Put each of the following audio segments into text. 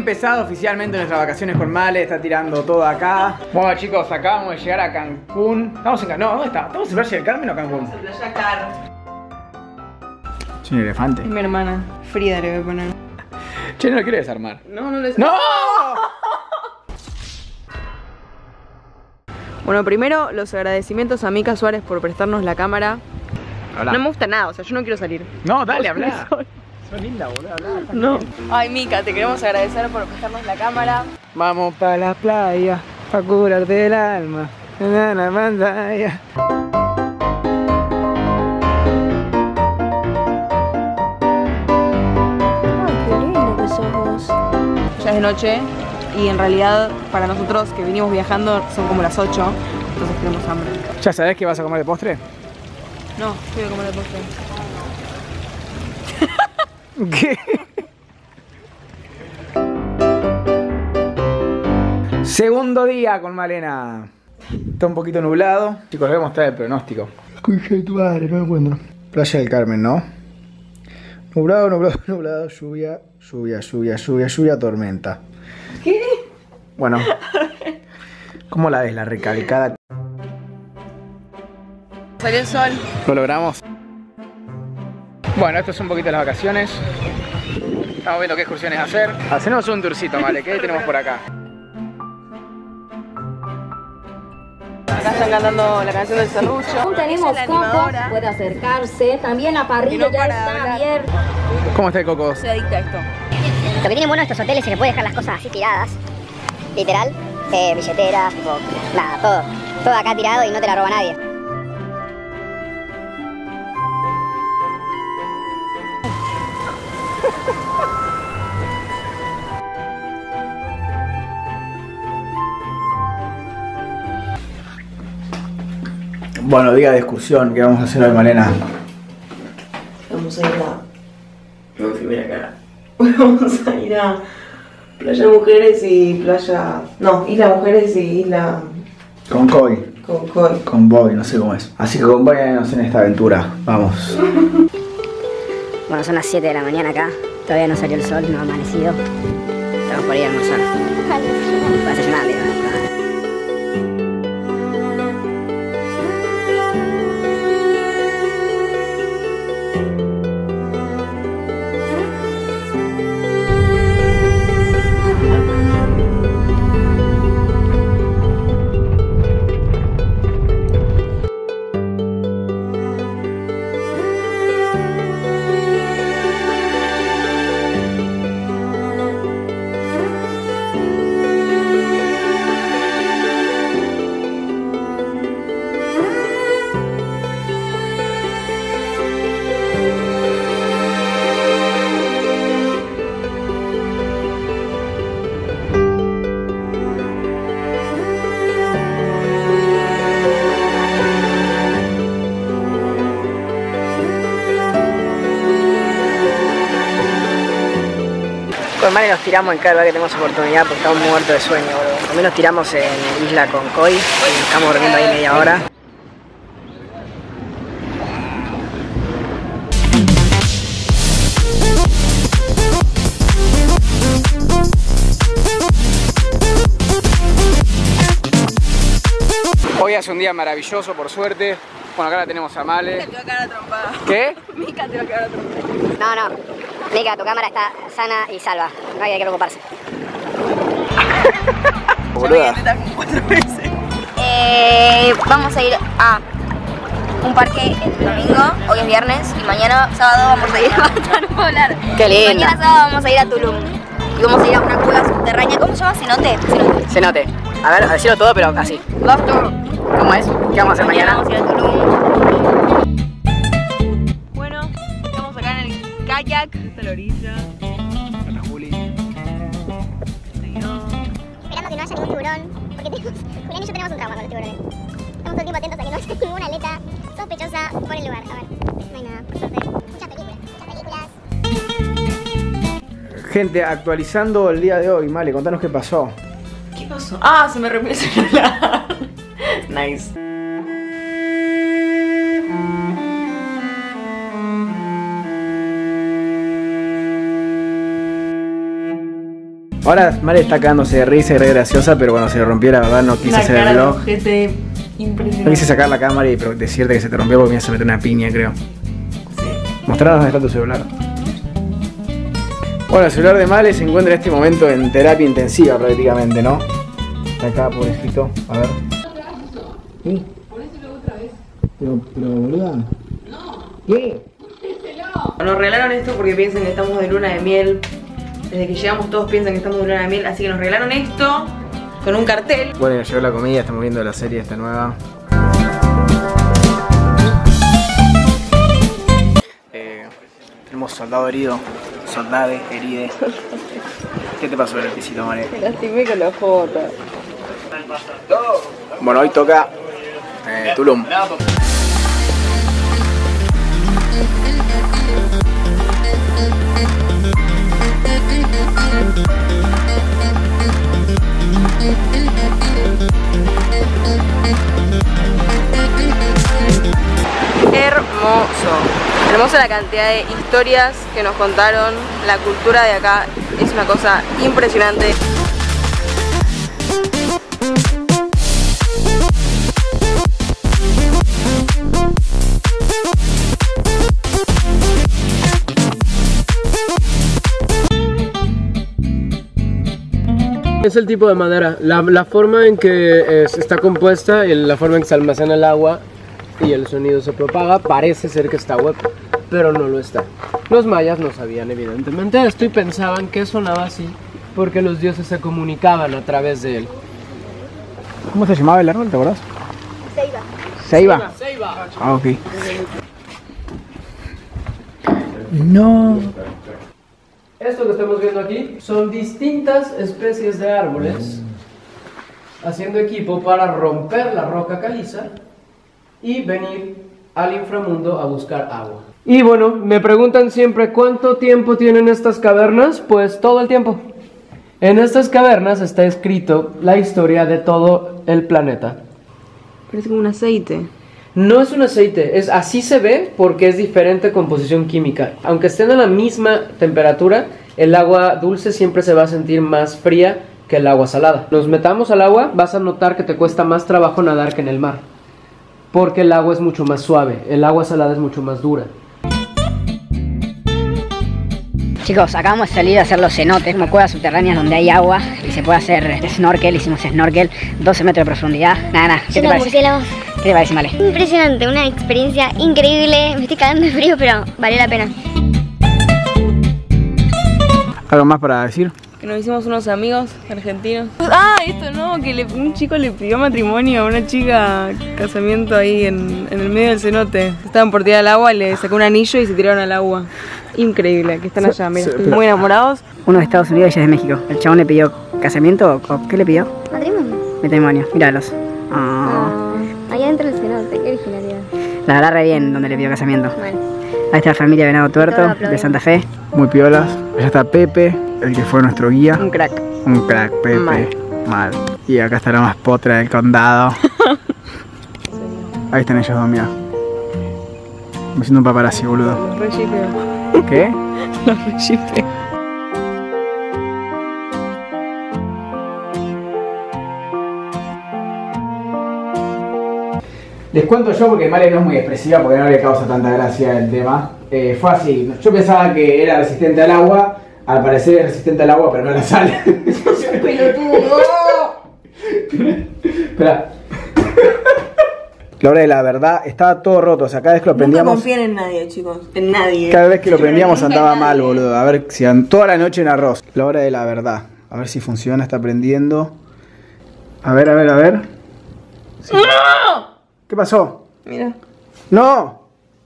empezado oficialmente nuestras vacaciones con Male, está tirando todo acá. Bueno chicos, acabamos de llegar a Cancún. Estamos en Cancún, no, ¿dónde está? ¿Estamos en Playa del Carmen o Cancún? En Playa Car. Che, elefante. Es mi hermana, Frida le voy a poner. Che, no lo quiere desarmar. No, no le... ¡No! Bueno, primero los agradecimientos a Mica Suárez por prestarnos la cámara. Habla. No me gusta nada, o sea, yo no quiero salir. No, dale, habla. Sos linda, boludo, habla. No. Ay, Mica, te queremos agradecer por prestarnos la cámara. Vamos pa' la playa, pa' curarte el alma. En la pantalla. Ay, qué lindo que sos vos. Ya es de noche y en realidad para nosotros que vinimos viajando son como las 8, entonces tenemos hambre. ¿Ya sabés qué vas a comer de postre? No, quiero comer de postre. ¿Qué? Segundo día con Malena. Está un poquito nublado. Chicos, les voy a mostrar el pronóstico. Escucha tu madre, no lo encuentro. Playa del Carmen, ¿no? Nublado, nublado, nublado, lluvia, lluvia, lluvia, lluvia, lluvia, tormenta. ¿Qué? Bueno, ¿cómo la ves la recalcada? Salió el sol. ¿Lo logramos? Bueno, esto es un poquito de las vacaciones. Estamos viendo qué excursiones hacer. Hacemos un tourcito, ¿vale? ¿Qué tenemos por acá? Acá están cantando la canción del serrucho. Aún tenemos la cocos, animadora. puede acercarse. También la parrilla Y no ya para de está hablar. abierta. ¿Cómo está el coco? Soy adicta a esto. Lo que tienen bueno estos hoteles es que puedes dejar las cosas así tiradas, literal, billeteras, tipo, nada, todo acá tirado y no te la roba nadie. Bueno, día de excursión, ¿qué vamos a hacer hoy, Malena? Vamos a ir a... No, primera cara. Vamos a ir a Playa Mujeres y Playa... No, Isla Mujeres y Isla... Concoy. Concoy. Convoy, no sé cómo es. Así que acompáñanos en esta aventura. Vamos. Bueno, son las 7 de la mañana acá, todavía no salió el sol, no ha amanecido. Estamos por ir a almorzar. Para desayunar, digo. Con Mari nos tiramos en cada lugar que tenemos oportunidad porque estamos muertos de sueño, boludo. También nos tiramos en Isla Concoy y nos estamos durmiendo ahí media hora. Hoy hace un día maravilloso, por suerte. Bueno, acá la tenemos a Male. Te va a quedar trompada. ¿Qué? Mica te va a quedar trompada. No, Mica, tu cámara está sana y salva, no hay que preocuparse. Ya me Boluda. intenté como 4 veces. Vamos a ir a un parque el domingo, hoy es viernes, y mañana sábado vamos a ir a no puedo hablar. Qué linda. Mañana sábado vamos a ir a Tulum. Y vamos a ir a una cueva subterránea, ¿cómo se llama? Cenote. Cenote. A ver, a decirlo todo, pero así. Love tour. ¿Cómo es? ¿Qué vamos a hacer mañana? Vamos a ir a Tulum. Bueno, estamos acá en el kayak. Esta es la orilla. Hola, Juli. Esperando que no haya ningún tiburón, porque Julián y yo tenemos un trauma con los tiburones. Estamos todo el tiempo atentos a que no haya ninguna aleta sospechosa por el lugar. A ver, no hay nada, por suerte. Muchas películas. Gente, actualizando el día de hoy, Male, contanos qué pasó. ¿Qué pasó? Ah, se me rompió el celular. Nice. Ahora Male está cagándose de risa y re graciosa, pero cuando se le rompió la verdad no quise hacer el vlog. No quise sacar la cámara y decirte que se te rompió porque me ibas a meter una piña, creo. Sí. Mostrarnos dónde está tu celular. Bueno, el celular de Male se encuentra en este momento en terapia intensiva prácticamente, ¿no? Está acá, pobrecito. A ver. ¿Sí? Ponéselo otra vez. Pero boluda. No. ¿Qué? Nos regalaron esto porque piensan que estamos de luna de miel. Desde que llegamos todos piensan que estamos de luna de miel. Así que nos regalaron esto con un cartel. Bueno, ya llegó la comida, estamos viendo la serie esta nueva. Tenemos soldado herido. Soldade heride. ¿Qué te pasó en el pisito, Male? Me lastimé con la foto. Bueno, hoy toca Tulum. Hermosa la cantidad de historias que nos contaron. La cultura de acá es una cosa impresionante. Es el tipo de madera, la forma en que está compuesta y la forma en que se almacena el agua y el sonido se propaga parece ser que está hueco, pero no lo está. Los mayas no sabían evidentemente esto y pensaban que sonaba así porque los dioses se comunicaban a través de él. ¿Cómo se llamaba el árbol, te acordás? Ceiba. Ceiba. Ah, ok. No. Esto que estamos viendo aquí son distintas especies de árboles haciendo equipo para romper la roca caliza y venir al inframundo a buscar agua. Y bueno, me preguntan siempre ¿cuánto tiempo tienen estas cavernas? Pues todo el tiempo. En estas cavernas está escrito la historia de todo el planeta. Parece como un aceite. No es un aceite, así se ve porque es diferente composición química. Aunque estén a la misma temperatura, el agua dulce siempre se va a sentir más fría que el agua salada. Nos metamos al agua, vas a notar que te cuesta más trabajo nadar que en el mar. Porque el agua es mucho más suave, el agua salada es mucho más dura. Chicos, acabamos de salir a hacer los cenotes, como cuevas subterráneas donde hay agua y se puede hacer snorkel. Hicimos snorkel, 12 metros de profundidad. Nada, ¿qué te parece? ¿Qué te parece, Male? Impresionante, una experiencia increíble. Me estoy cagando de frío, pero valió la pena. ¿Algo más para decir? Que nos hicimos unos amigos argentinos. Ah, esto no, que un chico le pidió matrimonio a una chica, casamiento ahí en el medio del cenote. Estaban por tirar al agua, le sacó un anillo y se tiraron al agua. Increíble, que están allá, mira, muy enamorados. Uno de Estados Unidos y ella es de México. ¿El chabón le pidió casamiento o qué le pidió? Matrimonio. Matrimonio, míralos. Allá dentro del cenote, qué originalidad. La verdad re bien donde le pidió casamiento. Bueno. Ahí está la familia Venado Tuerto de Santa Fe. Muy piolas. Allá está Pepe, el que fue nuestro guía. Un crack. Un crack, Pepe. Mal. Y acá está la más potra del condado. Ahí están ellos dos, mira. Me siento un paparazzi, boludo. ¿Qué? Los rechipeo. Les cuento yo porque Male no es muy expresiva, porque no le causa tanta gracia el tema. Fue así, yo pensaba que era resistente al agua, al parecer es resistente al agua, pero no a la sal. ¡Pelotudo! Espera. La hora de la verdad, estaba todo roto, o sea, cada vez que lo prendíamos... No confíen en nadie, chicos, en nadie. Cada vez que lo prendíamos andaba mal, boludo. A ver si toda la noche en arroz. La hora de la verdad. A ver si funciona, está prendiendo. A ver. Sí. ¡No! ¿Qué pasó? Mira. ¡No!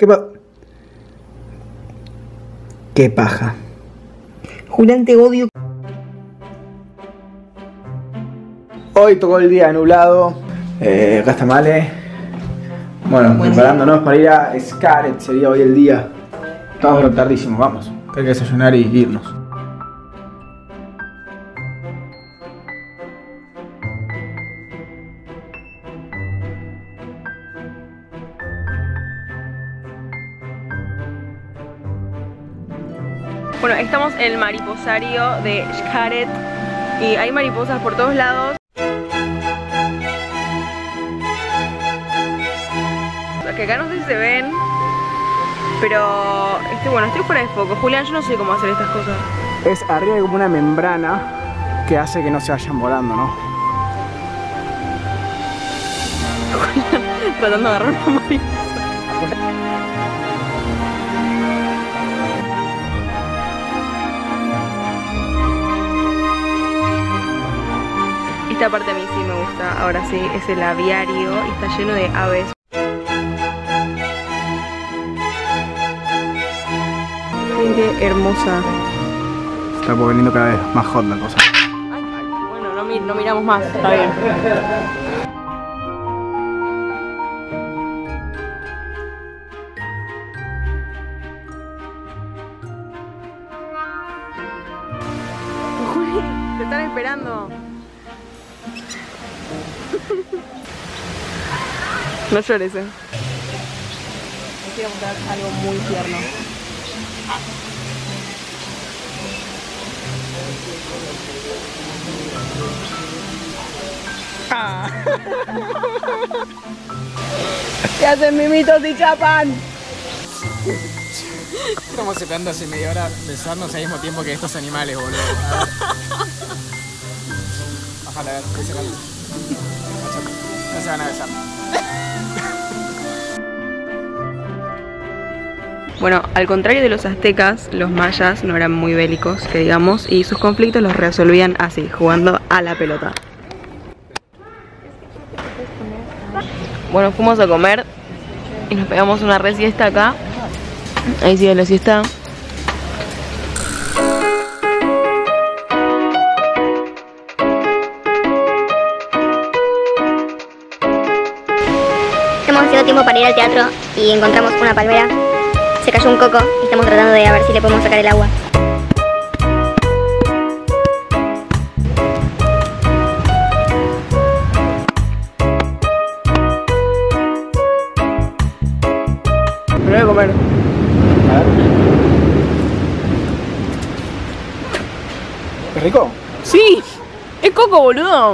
¡Qué paja! Julián, te odio. Hoy tocó el día nublado. Acá está Male. Bueno, preparándonos para ir a Xcaret, sería hoy el día. Estamos tardísimos, vamos. Hay que desayunar y irnos. Bueno, estamos en el mariposario de Xcaret. Y hay mariposas por todos lados. Que acá no sé si se ven, pero bueno, estoy fuera de foco. Julián, yo no sé cómo hacer estas cosas. Es arriba hay como una membrana que hace que no se vayan volando, ¿no? Tratando de agarrar una mariposa. Esta parte a mí sí me gusta. Ahora sí, es el aviario y está lleno de aves. Qué hermosa. Se está poniendo cada vez más hot la cosa. Ay, bueno, no miramos más, está bien. Juli, te están esperando. No llores, Les quiero mostrar algo muy tierno. ¿Qué hacen mimitos y chapan? Estamos esperando hace media hora besarnos al mismo tiempo que estos animales, boludo. Ojalá, a ver, ¿qué se van? No se van a besar. Bueno, al contrario de los aztecas, los mayas no eran muy bélicos, que digamos, y sus conflictos los resolvían así, jugando a la pelota. Bueno, fuimos a comer y nos pegamos una re siesta acá. Ahí sigue la siesta. Estamos haciendo tiempo para ir al teatro y encontramos una palmera. Se cayó un coco y estamos tratando de ver si le podemos sacar el agua. Me voy a comer. ¿Es rico? ¡Sí! ¡Es coco, boludo!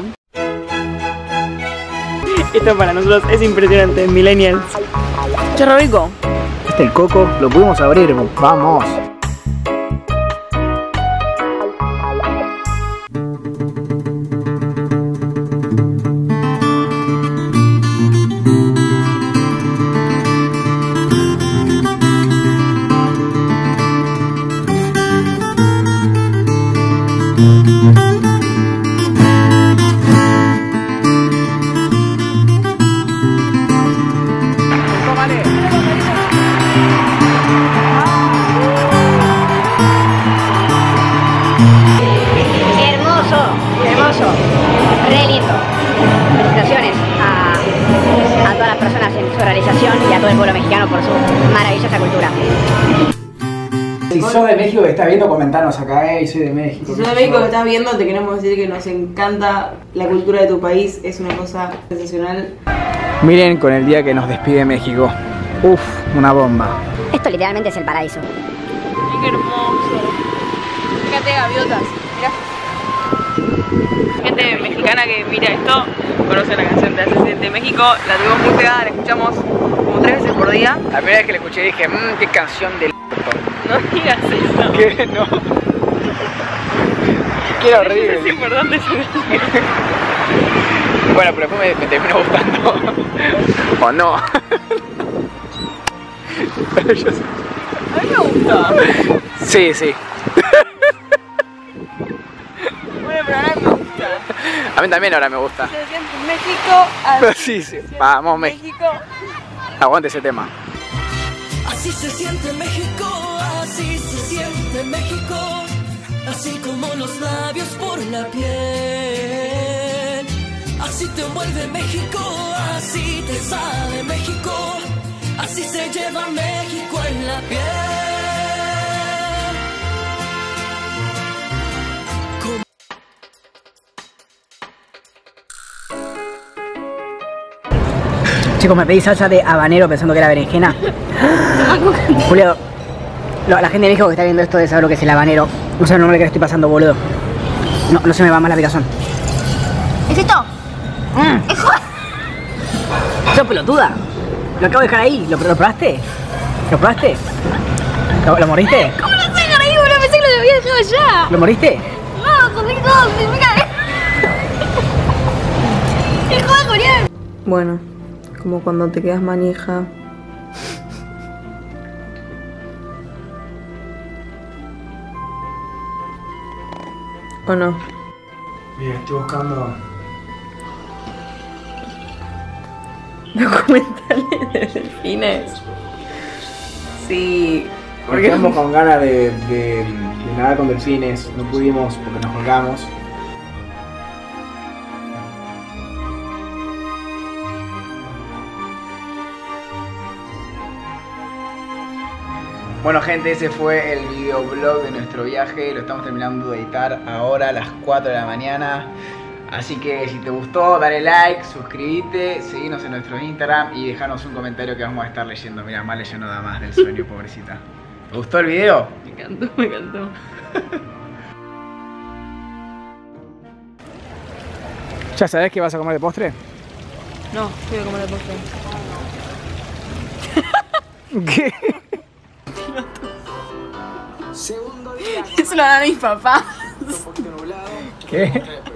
Esto para nosotros es impresionante, millennials. Che, rico. El coco, lo pudimos abrir, vamos. Re lindo. Felicitaciones a todas las personas en su realización y a todo el pueblo mexicano por su maravillosa cultura. Si sos de México que estás viendo, comentanos acá, soy de México. Si sos de México que estás viendo, te queremos decir que nos encanta la cultura de tu país, es una cosa sensacional. Miren con el día que nos despide México. Uf, una bomba. Esto literalmente es el paraíso. Qué hermoso. Fíjate, gaviotas, mirá. Gente mexicana que mira esto, conoce la canción de Hace de México, la tuvimos muy pegada, la escuchamos como 3 veces por día. La primera vez que la escuché dije, qué canción del No digas eso. ¿Qué? No. Qué horrible. Es importante eso. Bueno, pero después me terminó gustando. ¿O no? Pero yo... A mí me gusta. Sí, sí. Bueno, pero ahora me gusta. A mí también ahora me gusta. Se siente México. Sí, sí. Vamos, México. Aguante ese tema. Así se siente México, así se siente México, así como los labios por la piel. Así te envuelve México, así te sabe México, así se lleva México en la piel. Chicos, me pedí salsa de habanero pensando que era berenjena. Julio, la gente de México que está viendo esto debe saber lo que es el habanero. No sabe el nombre que le estoy pasando, boludo. No, no se me va más la picazón. ¿Es esto? ¡Sos pelotuda! Lo acabo de dejar ahí. ¿Lo probaste? ¿Lo probaste? ¿Lo moriste? ¿Cómo lo sé dejar ahí, boludo? Pensé que lo había dejado ya. ¿Lo moriste? No, comí todo, me cagué. ¡Qué joda, Julián! Bueno, como cuando te quedas manija. ¿O no? Bien, estoy buscando. Documentales de delfines. Sí. Porque estamos con ganas de nadar con delfines. No pudimos porque nos colgamos. Bueno gente, ese fue el videoblog de nuestro viaje. Lo estamos terminando de editar ahora a las 4 de la mañana. Así que si te gustó, dale like, suscríbete, seguinos en nuestro Instagram y dejanos un comentario que vamos a estar leyendo. Mira, Male ya no da más del sueño, pobrecita. ¿Te gustó el video? Me encantó, me encantó. ¿Ya sabés qué vas a comer de postre? No, quiero comer de postre. ¿Qué? Segundo día. Eso lo dan a mis papás. ¿Qué?